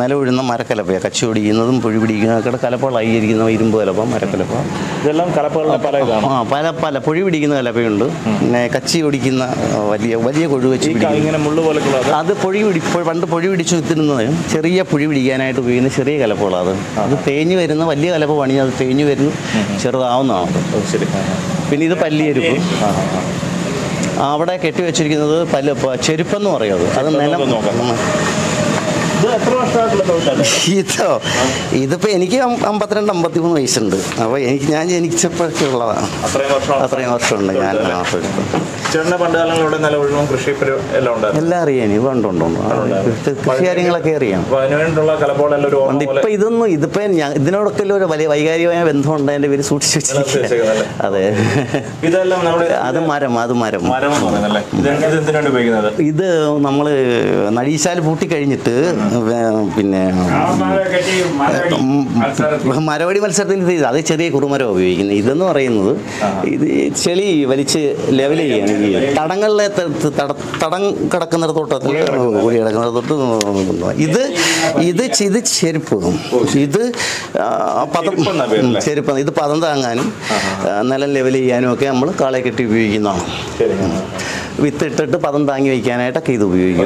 നിലവിഴുന്ന മരക്കലപ്പയാണ്. കച്ചി പിടിക്കുന്നതും പുഴി പിടിക്കുന്നതൊക്കെ കലപ്പകളായിരിക്കുന്ന ഇരുമ്പ് കലപ്പ, മരക്കലപ്പ, ഇതെല്ലാം കലപ്പകളുടെ പല ഇതാണ്. പല പുഴി പിടിക്കുന്ന കലപ്പയുണ്ട്. പിന്നെ കച്ചി പിടിക്കുന്ന വലിയ കൊഴു വെച്ച് ഇങ്ങനെ മുള്ളു പോലെ അത് പണ്ട് പൊഴി പിടിച്ച് വിത്തിരുന്നത് ചെറിയ പുഴി പിടിക്കാനായിട്ട് ഉപയോഗിക്കുന്ന ചെറിയ കലപ്പകളാണ്. അത് തേഞ്ഞ് വരുന്ന വലിയ കലപ്പ പണി, അത് തേഞ്ഞ് വരുന്നു ചെറുതാവുന്നതാണ്. ശരി. പിന്നെ ഇത് പല്ലിയെരുപ്പ്. അവിടെ കെട്ടിവെച്ചിരിക്കുന്നത് ചെരുപ്പെന്ന് പറയുന്നത്. അത് നിലം. ഇതിപ്പോൾ എനിക്ക് 52-53 വയസ്സുണ്ട്. അപ്പോൾ ഞാൻ ജനിച്ചപ്പോഴൊക്കെ ഉള്ളതാണ്. അത്രയും വർഷമുണ്ട് ഞാൻ. എല്ലാം അറിയാം. കൃഷി കാര്യങ്ങളൊക്കെ അറിയാം. ഇതിപ്പോൾ ഇതിനോടൊക്കെ ഒരു വലിയ വൈകാരികമായ ബന്ധമുണ്ട്. എൻ്റെ പേര് സൂക്ഷിച്ചു വെച്ചിരിക്കുക. അതെ, അത് മരം. ഇത് നമ്മൾ നഴീശാൽ പൂട്ടിക്കഴിഞ്ഞിട്ട് പിന്നെ മരവടി മത്സരത്തിന് അത് ചെറിയ കുറുമരം ഉപയോഗിക്കുന്നത്. ഇതെന്ന് പറയുന്നത് ഇത് ചെളി വലിച്ച് ലെവൽ ചെയ്യാണ്. തടങ്ങളിലെ തടം കിടക്കുന്നിടത്തോട്ട് കുഴി കിടക്കുന്നിടത്തോട്ട് ഇത് ചെരുപ്പ്. ഇത് ചെരുപ്പ്. ഇത് പദം താങ്ങാനും നിലം ലെവൽ ചെയ്യാനും ഒക്കെ നമ്മൾ കാളെ കെട്ടി ഉപയോഗിക്കുന്നതാണ്. വിത്തിട്ടിട്ട് പദം താങ്ങി വയ്ക്കാനായിട്ടൊക്കെ ഇത് ഉപയോഗിക്കും.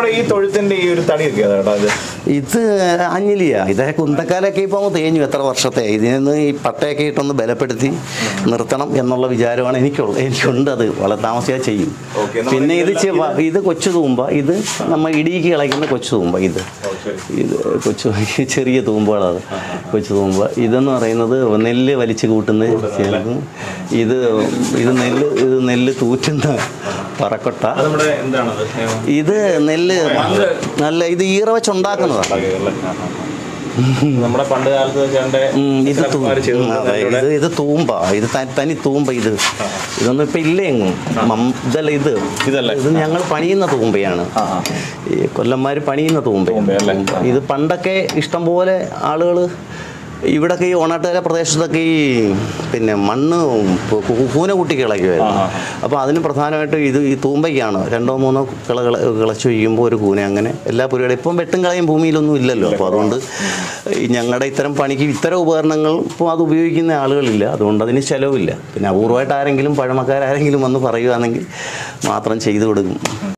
ഇത് അഞ്ഞിലിയാ. ഇതേ കുന്തക്കാലൊക്കെ ഇപ്പോൾ തേഞ്ഞു. എത്ര വർഷത്തെ ഇതിന് ഈ പട്ടയൊക്കെ ഇട്ടൊന്ന് ബലപ്പെടുത്തി നിർത്തണം എന്നുള്ള വിചാരമാണ് എനിക്കുണ്ട്. അത് വളരെ താമസിയാതെ ചെയ്യും. പിന്നെ ഇത് കൊച്ചു തൂമ്പ. ഇത് നമ്മൾ ഇടിക്ക് കളയ്ക്കുന്ന കൊച്ചു തൂമ്പ. ഇത് ചെറിയ തൂമ്പകളാണ് കൊച്ചു തൂമ്പ. ഇതെന്ന് പറയുന്നത് നെല്ല് വലിച്ചു കൂട്ടുന്ന ഇത് നെല്ല് തൂറ്റുന്ന പറക്കൊട്ട. ഇത് നെല്ല് ഇത് ഈറ വെച്ചുണ്ടാക്കുന്നതാണ്. നമ്മുടെ പണ്ട് കാലത്ത് ഇത് തൂമ്പ. ഇത് തനി തൂമ്പ. ഇതൊന്നും ഇപ്പം ഇല്ല എങ്ങും. ഇതല്ല ഇത് ഞങ്ങൾ പണിയുന്ന തൂമ്പയാണ്. ഈ കൊല്ലന്മാർ പണിയുന്ന തൂമ്പയാണ്. ഇത് പണ്ടൊക്കെ ഇഷ്ടംപോലെ ആളുകൾ ഇവിടൊക്കെ ഈ ഓണാട്ടുകര പ്രദേശത്തൊക്കെ പിന്നെ മണ്ണ് കൂന കൂട്ടി കിളയ്ക്കുമായിരുന്നു. അപ്പോൾ അതിന് പ്രധാനമായിട്ട് ഈ തൂമ്പയ്ക്കാണ് 2-3 കിളച്ച് വയ്ക്കുമ്പോൾ ഒരു കൂന. അങ്ങനെ എല്ലാ പരിപാടിയും ഇപ്പം വെട്ടും കളയും ഭൂമിയിലൊന്നും ഇല്ലല്ലോ. അപ്പോൾ അതുകൊണ്ട് ഞങ്ങളുടെ ഇത്തരം പണിക്ക് ഇത്തരം ഉപകരണങ്ങൾ ഇപ്പോൾ അത് ഉപയോഗിക്കുന്ന ആളുകളില്ല. അതുകൊണ്ട് അതിന് ചിലവില്ല. പിന്നെ അപൂർവമായിട്ട് ആരെങ്കിലും പഴമക്കാരെങ്കിലും വന്ന് പറയുകയാണെങ്കിൽ മാത്രം ചെയ്തു കൊടുക്കും.